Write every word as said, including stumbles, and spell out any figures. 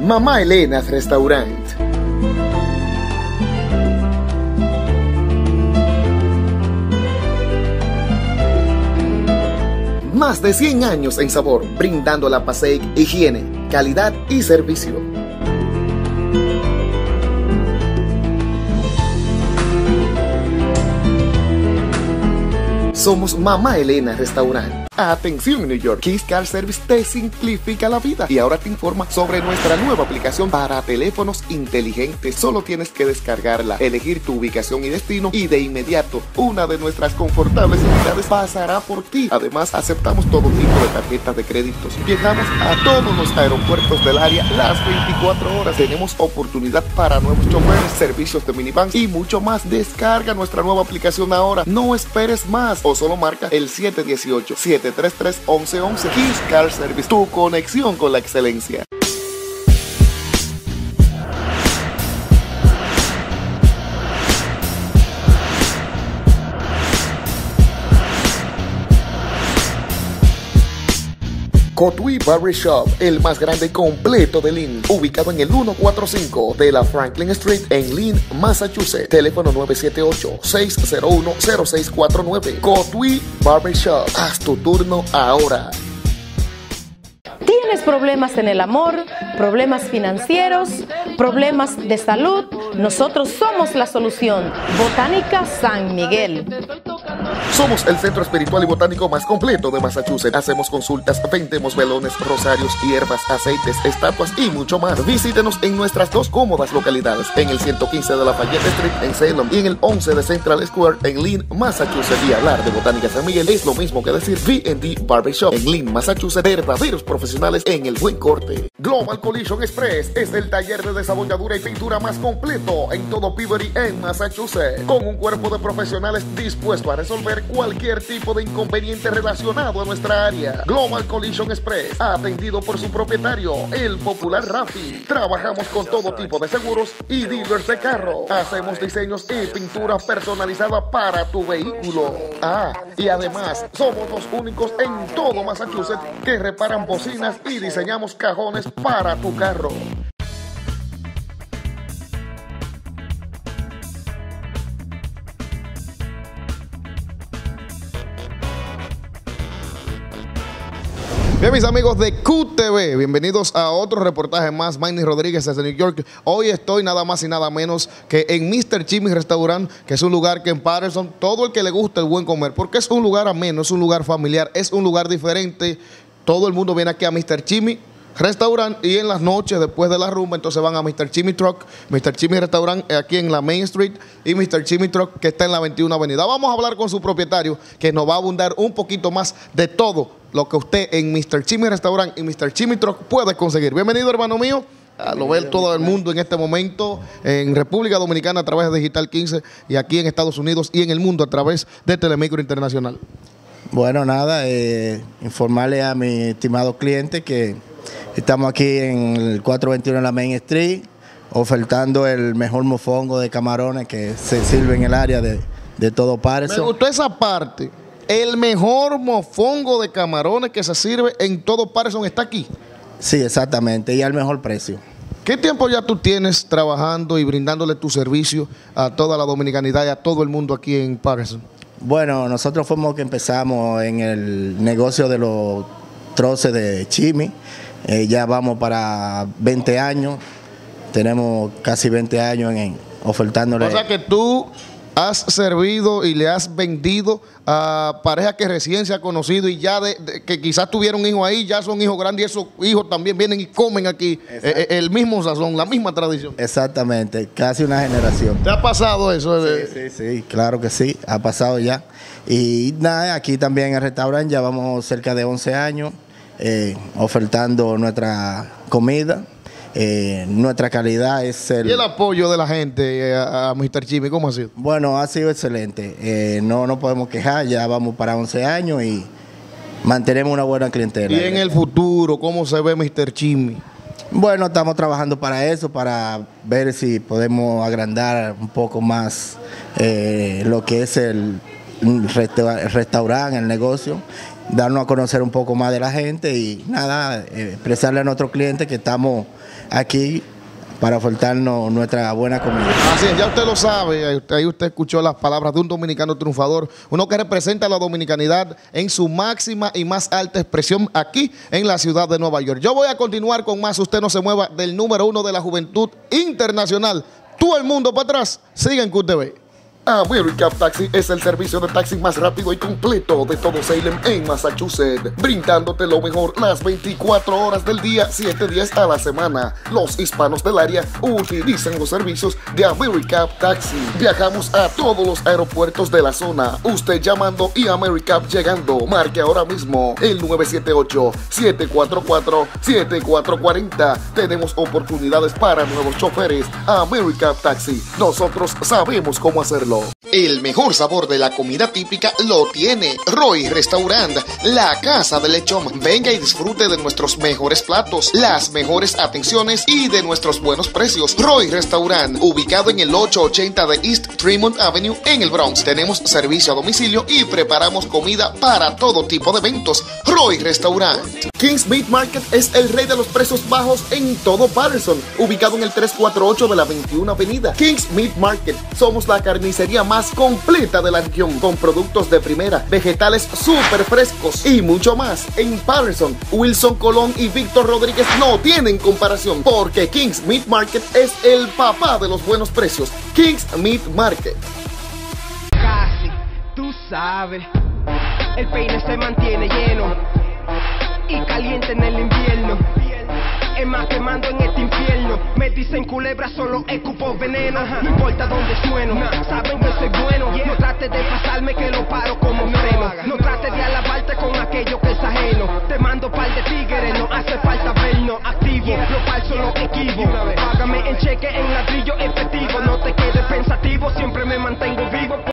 Mamá Elena's Restaurant. Más de cien años en sabor, brindando la Passaic higiene, calidad y servicio. Somos Mamá Elena Restaurant. Atención New York, Keys Car Service te simplifica la vida y ahora te informa sobre nuestra nueva aplicación para teléfonos inteligentes. Solo tienes que descargarla, elegir tu ubicación y destino y de inmediato una de nuestras confortables unidades pasará por ti. Además aceptamos todo tipo de tarjetas de créditos. Viajamos a todos los aeropuertos del área las veinticuatro horas. Tenemos oportunidad para nuevos choferes, servicios de minivans y mucho más. Descarga nuestra nueva aplicación ahora. No esperes más o solo marca el siete uno ocho, siete tres tres, once once. Keys Car Service, tu conexión con la excelencia. Cotuí Barbershop, el más grande y completo de Lynn, ubicado en el ciento cuarenta y cinco de la Franklin Street en Lynn, Massachusetts. Teléfono nueve siete ocho, seis cero uno, cero seis cuatro nueve. Cotuí Barbershop, haz tu turno ahora. ¿Tienes problemas en el amor, problemas financieros, problemas de salud? Nosotros somos la solución. Botánica San Miguel. Somos el centro espiritual y botánico más completo de Massachusetts. Hacemos consultas, vendemos velones, rosarios, hierbas, aceites, estatuas y mucho más. Visítenos en nuestras dos cómodas localidades, en el ciento quince de la Fayette Street en Salem y en el once de Central Square en Lynn, Massachusetts. Y hablar de Botánica San Miguel es lo mismo que decir V and D Barbershop en Lynn, Massachusetts. Verdaderos profesionales en el buen corte. Global Collision Express es el taller de desabolladura y pintura más completo en todo Peabody en Massachusetts, con un cuerpo de profesionales dispuesto a resolver cualquier tipo de inconveniente relacionado a nuestra área. Global Collision Express, atendido por su propietario, el popular Rafi. Trabajamos con todo tipo de seguros y dealers de carro. Hacemos diseños y pintura personalizada para tu vehículo. Ah, y además somos los únicos en todo Massachusetts que reparan bocinas y diseñamos cajones para tu carro. Bien, mis amigos de Q T V, bienvenidos a otro reportaje más. Manny Rodríguez desde New York. Hoy estoy nada más y nada menos que en mister Chimmy's Restaurant, que es un lugar que en Patterson, todo el que le gusta el buen comer, porque es un lugar ameno, es un lugar familiar, es un lugar diferente. Todo el mundo viene aquí a mister Chimmy's Restaurant y en las noches, después de la rumba, entonces van a mister Chimmy's Truck, mister Chimmy's Restaurant aquí en la Main Street y mister Chimmy's Truck que está en la veintiuna Avenida. Vamos a hablar con su propietario que nos va a abundar un poquito más de todo lo que usted en mister Chimmy's Restaurant y mister Chimmy's Truck puede conseguir. Bienvenido, hermano mío. A lo ve todo el mundo en este momento en República Dominicana a través de Digital quince y aquí en Estados Unidos y en el mundo a través de Telemicro Internacional. Bueno, nada, eh, informarle a mi estimado cliente que estamos aquí en el cuatrocientos veintiuno de la Main Street ofertando el mejor mofongo de camarones que se sirve en el área de, de todo Patterson. Me gustó esa parte. El mejor mofongo de camarones que se sirve en todo Patterson está aquí. Sí, exactamente, y al mejor precio. ¿Qué tiempo ya tú tienes trabajando y brindándole tu servicio a toda la dominicanidad y a todo el mundo aquí en Patterson? Bueno, nosotros fuimos que empezamos en el negocio de los troces de Chimmy. Eh, ya vamos para veinte años. Tenemos casi veinte años en, en ofertándole. O sea que tú has servido y le has vendido a parejas que recién se ha conocido y ya de, de, que quizás tuvieron hijos ahí, ya son hijos grandes y esos hijos también vienen y comen aquí eh, el mismo sazón, la misma tradición. Exactamente, casi una generación. ¿Te ha pasado eso? Sí, sí, sí, claro que sí, ha pasado ya. Y nada, aquí también en el restaurante ya vamos cerca de once años eh, ofertando nuestra comida. Eh, nuestra calidad es el... ¿Y el apoyo de la gente eh, a, a mister Chimmy, cómo ha sido? Bueno, ha sido excelente. Eh, no nos podemos quejar, ya vamos para once años y mantenemos una buena clientela. ¿Y en el futuro cómo se ve mister Chimmy? Bueno, estamos trabajando para eso, para ver si podemos agrandar un poco más eh, lo que es el, resta el restaurante, el negocio, darnos a conocer un poco más de la gente y nada, eh, expresarle a nuestros clientes que estamos aquí para ofertarnos nuestra buena comida. Así es, ya usted lo sabe, ahí usted escuchó las palabras de un dominicano triunfador, uno que representa a la dominicanidad en su máxima y más alta expresión aquí en la ciudad de Nueva York. Yo voy a continuar con más, usted no se mueva del número uno de la juventud internacional. Todo el mundo para atrás, siga en Q T V. AmeriCab Taxi es el servicio de taxi más rápido y completo de todo Salem en Massachusetts, brindándote lo mejor las veinticuatro horas del día, siete días a la semana. Los hispanos del área utilizan los servicios de AmeriCab Taxi. Viajamos a todos los aeropuertos de la zona, usted llamando y AmeriCab llegando. Marque ahora mismo el nueve siete ocho, siete cuatro cuatro, siete cuatro cuatro cero. Tenemos oportunidades para nuevos choferes. AmeriCab Taxi, nosotros sabemos cómo hacerlo. El mejor sabor de la comida típica lo tiene Roy Restaurant, la casa del lechón. Venga y disfrute de nuestros mejores platos, las mejores atenciones y de nuestros buenos precios. Roy Restaurant, ubicado en el ochocientos ochenta de East Tremont Avenue en el Bronx. Tenemos servicio a domicilio y preparamos comida para todo tipo de eventos. Roy Restaurant. King's Meat Market es el rey de los precios bajos en todo Patterson, ubicado en el trescientos cuarenta y ocho de la veintiuna Avenida. King's Meat Market, somos la carnicería más completa de la región, con productos de primera, vegetales súper frescos y mucho más. En Patterson, Wilson Colón y Víctor Rodríguez no tienen comparación, porque King's Meat Market es el papá de los buenos precios. King's Meat Market. Casi, tú sabes, el peine se mantiene lleno y caliente en el invierno. Es más quemando en este infierno. Me dicen culebra, solo escupo veneno. No importa dónde sueno, saben que soy bueno. No trates de pasarme que lo paro como freno. No trates de alabarte con aquello que es ajeno. Te mando par de tigres, no hace falta vernos. Activo, lo falso lo esquivo. Págame en cheque, en ladrillo,